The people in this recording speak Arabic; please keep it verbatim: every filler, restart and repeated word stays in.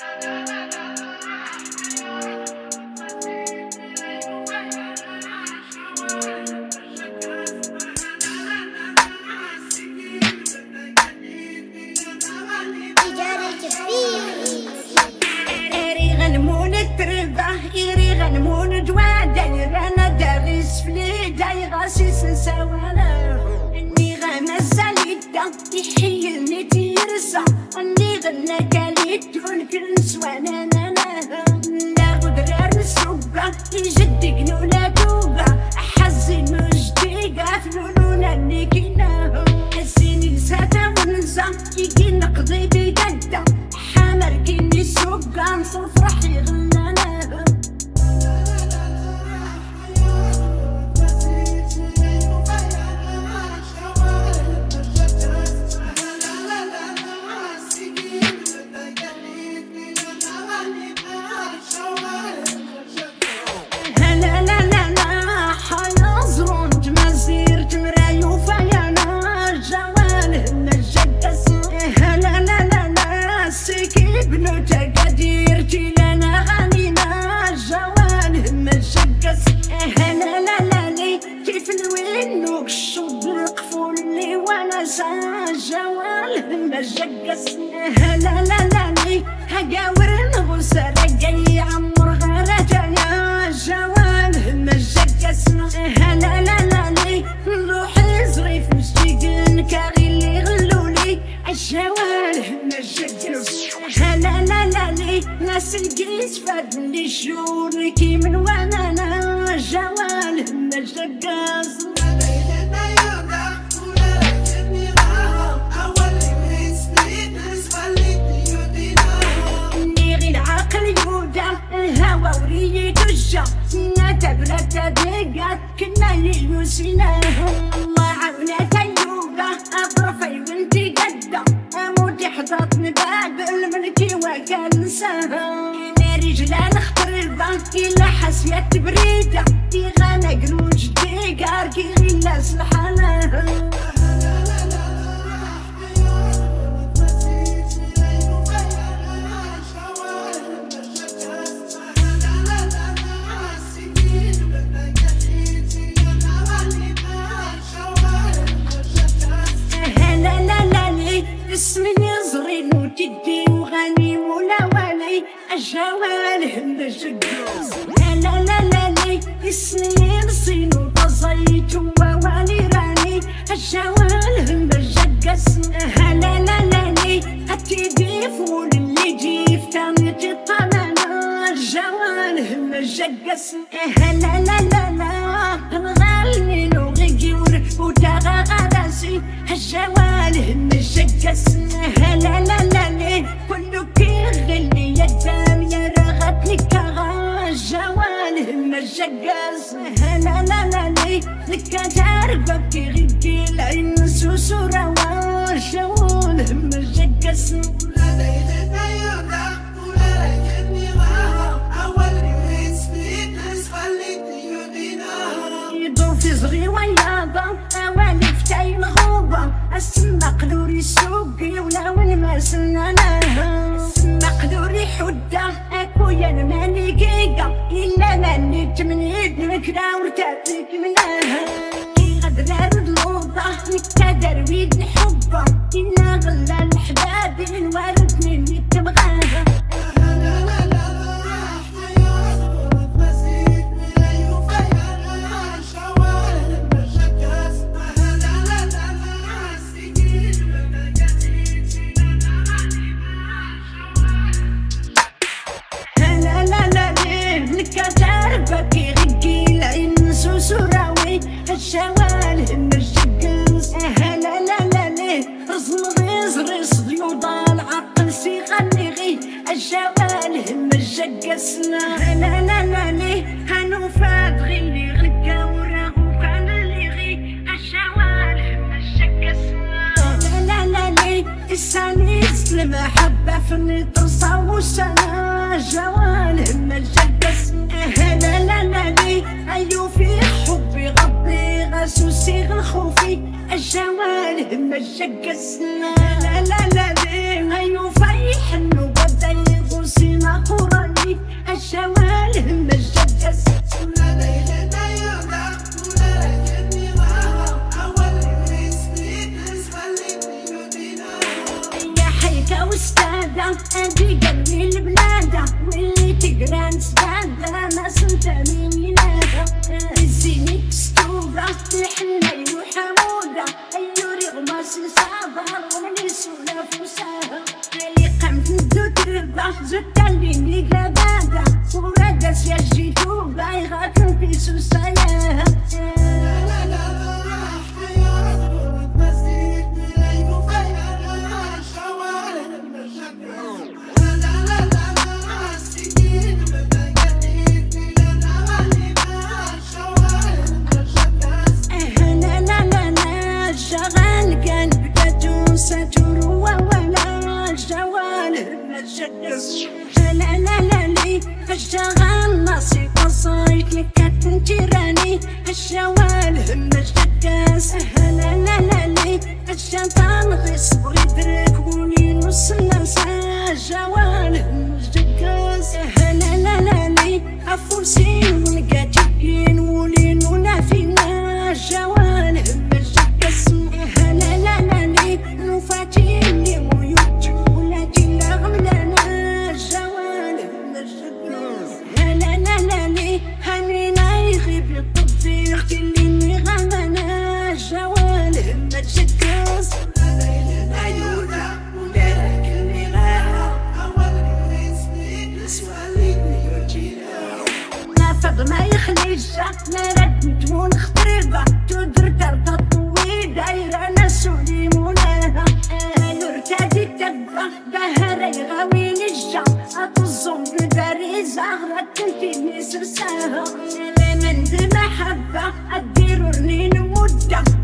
إيري غنمون جوا داير أنا دارس فليدا يغاسيس نساوانا إني غمزة ليدا يحيلني تيرسا إني غنى كاليدون كل نسوانا نانا لا غدرة نسوقا يجدق نولا دوقا أحزن مجديقا فلولونا نيكينا حسيني نساتا وننسى يجي نقضي بيدادا حامر كيني سوقا نصرف راح يغنانا جوال مجقس لا لا لا لي هقاور نغوصة رقي عمر غرجة يا جوال مجقس لا لا لا لي نروح زريف مشتيقن كاغي اللي غلولي الجوال مجقس لا لا لا لي ناس القيس فاد اللي شوركي من وانا جوال مجقس الهوى وريد الجا نتبرة تدقات كنا يوسينا الله عونا تيوبا أطرفي وانتي قدا أموتي حضرت نباب الملكي وكان نساها إنا رجلا نخطر البنك إلا حسيت بريدة يغانا قروج ديقار كي غيلا سلحانا اسمي صغير وجدي وغني ولا ولي الجوال مجقس لا لا لا لي اسمي نصين وطزيت ووالي راني الجوال مجقس لا لا لا لي أتيدي فول اللي جيف تاني تطلعنا الجوال مجقس لا لا لا لا نغالي نوغي وتاغا غراسي الجوال مجقس لا لا لا لي كله كيغلي يدام يا رغتني كاغا الجوال مجقس لا لا لا لي لكا تعرفك كيغيكي العين سوسورا والجوال مجقس في صغير وياضة أوالي فتاي مغوبة السما قدوري سوقي ولا وين ما سنانا السما قدوري حدة أكويا الماني كيكا إلا ماني تمنيد نكرا ورتاتيك منها كي غدرة رضلوطة نكتا درويد نحبة إلا غلا الحباب الوارثني اللي تبغاها كي غيكي العين سوسوراوي الجوال مجقس لا لا لا ليه رزم غيز ريس ضيوضا العقل سي غنيغي الجوال مجقس لا لا لا لا ليه هانو فاد غي اللي غلقا وراغو كان اللي غي الجوال مجقس لا لا لا ليه السانيس المحبة فني ترصى وسنا الجوال مجقس لا لا لا لي أيو في حبي غضي غاسوسي غنخوفي الجوال مجقس لا لا لا لي أيو في حنو بدا يغوص اللي قلبي البلادة واللي تقرا نتبادى ناس نتاني ميلادة الزيني كستوبة الحنين وحمودة أيو رغم سلسابة ولي سولا فوساها اللي قمت ندو تربة زدت اللي ميقلا بادة ورادة سياجي توبة يغاكم في سوساياها لا لا لا لي الشغال ناصي قصايد لك تنجراني الشوال هم الجكاس لا لا لا لي الشيطان غي صبر يدرك ولي نص الناس الجوال هم الجكاس لا لا لا لي افوسين ولقى جبين ولي نونا فينا الجوال هم الجكاس لا لا لا لي نفاتيني ويوت ولا جينا غملانة هنينا يغيب الطبيخ اللي غمنا الجوال ما تشكس عيونا ولك اللي غاها أول سوالي وجينا ما فض ما يخليش لا رد تكون خطيبة تدر ترضى طويل دايرة ناس وليمونها نرتدي تبا دهر يغاوي نجا أطزم بالبريز أغرد تنتيني سرساها من ذي محبة أدير رنين مدة